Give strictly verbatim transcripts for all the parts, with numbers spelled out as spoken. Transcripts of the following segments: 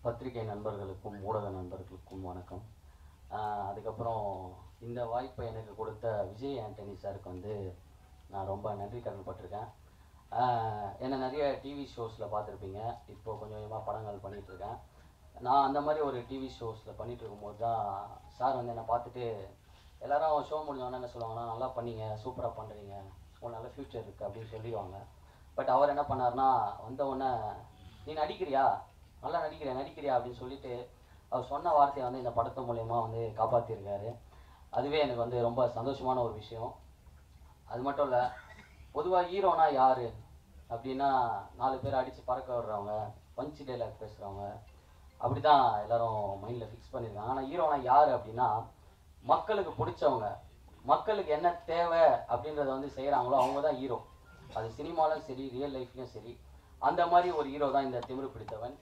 பத்திரிகை நண்பர்களுக்கும் ஊடக நண்பர்களுக்கும் வணக்கம். அதுக்கப்புறம் இந்த வாய்ப்பை எனக்கு கொடுத்த விஜய் ஆண்டனி சாருக்கு வந்து நான் ரொம்ப நன்றி கடன்பட்டிருக்கேன். என்னை நிறைய டிவி ஷோஸில் பார்த்துருப்பீங்க. இப்போது கொஞ்சம் கொஞ்சமாக படங்கள் பண்ணிகிட்ருக்கேன். நான் அந்த மாதிரி ஒரு டிவி ஷோஸில் பண்ணிகிட்டு இருக்கும்போது தான் சார் வந்து என்னை பார்த்துட்டு எல்லோரும் ஷோ முடிஞ்சவொன்னே என்ன சொல்லுவாங்கன்னா, நல்லா பண்ணீங்க, சூப்பராக பண்ணுறீங்க, ஒரு நல்ல ஃப்யூச்சர் இருக்குது அப்படின்னு சொல்லிடுவாங்க. பட் அவர் என்ன பண்ணார்னா, வந்தவுடனே நீ நடிக்கிறியா, நல்லா நடிக்கிறியா நடிக்கிறியா அப்படின்னு சொல்லிட்டு அவர் சொன்ன வார்த்தையை வந்து இந்த படத்து மூலயமா வந்து காப்பாற்றிருக்காரு. அதுவே எனக்கு வந்து ரொம்ப சந்தோஷமான ஒரு விஷயம். அது மட்டும் இல்லை, பொதுவாக ஹீரோனா யார் அப்படின்னா நாலு பேர் அடித்து பறக்க விடுறவங்க, பஞ்சு டைலாக் பேசுகிறவங்க, அப்படி தான் எல்லோரும் மைண்டில் ஃபிக்ஸ் பண்ணியிருக்காங்க. ஆனால் ஹீரோனா யார் அப்படின்னா மக்களுக்கு பிடிச்சவங்க, மக்களுக்கு என்ன தேவை அப்படின்றத வந்து செய்கிறாங்களோ அவங்க தான் ஹீரோ. அது சினிமாலும் சரி, ரியல் லைஃப்லையும் சரி. அந்த மாதிரி ஒரு ஹீரோ தான் இந்த திமிரு பிடித்தவன்.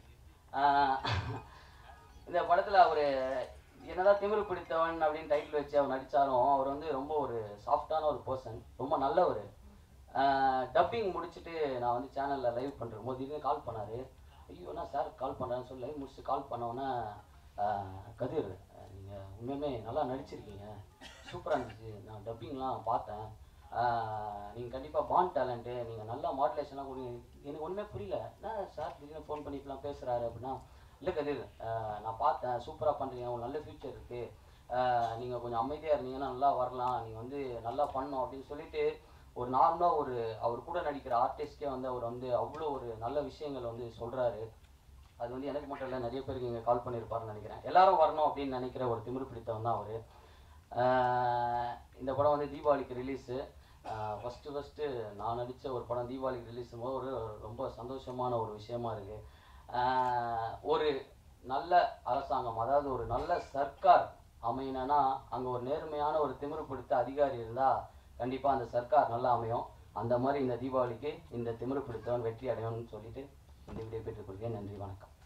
இந்த படத்தில் அவர் என்னதான் திமிரு பிடித்தவன் அப்படின்னு டைட்டில் வச்சு அவர் நடித்தாலும் அவர் வந்து ரொம்ப ஒரு சாஃப்டான ஒரு பர்சன், ரொம்ப நல்லவர். டப்பிங் முடிச்சுட்டு நான் வந்து சேனலில் லைவ் பண்ணுறோம் போது திடீர்னு கால் பண்ணார். ஐயோண்ணா சார் கால் பண்ணுறேன்னு சொல்லி லைவ் முடிச்சுட்டு கால் பண்ணோன்னே, கதிர் நீங்கள் உண்மையுமே நல்லா நடிச்சிருக்கீங்க, சூப்பராக இருந்துச்சு, நான் டப்பிங்லாம் பார்த்தேன், நீங்கள் கண்டிப்பாக பாண்ட் டேலண்ட்டு, நீங்கள் நல்லா மாடுலேஷன்லாம் கொடுங்க. எனக்கு ஒன்றுமே புரியல, என்ன சார் திடீர்னு ஃபோன் பண்ணி இப்பெல்லாம் பேசுகிறாரு அப்படின்னா, இல்லை கதிர் நான் பார்த்தேன், சூப்பராக பண்ணுறீங்க, ஒரு நல்ல ஃப்யூச்சர் இருக்குது, நீங்கள் கொஞ்சம் அமைதியாக இருந்தீங்கன்னா நல்லா வரலாம், நீங்கள் வந்து நல்லா பண்ணணும் அப்படின்னு சொல்லிட்டு ஒரு நார்மலாக ஒரு அவர் கூட நடிக்கிற ஆர்டிஸ்டே வந்து அவர் வந்து அவ்வளோ ஒரு நல்ல விஷயங்கள் வந்து சொல்கிறாரு. அது வந்து எனக்கு மட்டும் இல்லை, நிறைய பேருக்கு இங்கே கால் பண்ணியிருப்பாருன்னு நினைக்கிறேன். எல்லாரும் வரணும் அப்படின்னு நினைக்கிற ஒரு திமிரு பிடித்தவன் தான் அவர். இந்த படம் வந்து தீபாவளிக்கு ரிலீஸு. ஃபஸ்ட்டு ஃபஸ்ட்டு நான் நடித்த ஒரு படம் தீபாவளிக்கு ரிலீஸ் போது ஒரு ரொம்ப சந்தோஷமான ஒரு விஷயமா இருக்குது. ஒரு நல்ல அரசாங்கம், அதாவது ஒரு நல்ல சர்க்கார் அமையணும்னா அங்கே ஒரு நேர்மையான ஒரு திமிரு பிடித்த அதிகாரி இருந்தால் கண்டிப்பாக அந்த சர்க்கார் நல்லா அமையும். அந்த மாதிரி இந்த தீபாவளிக்கு இந்த திமிரு பிடித்தவன் வெற்றி அடையணும்னு சொல்லிட்டு இந்த வீடியோ பெற்றுக் கொள்கிறேன். நன்றி, வணக்கம்.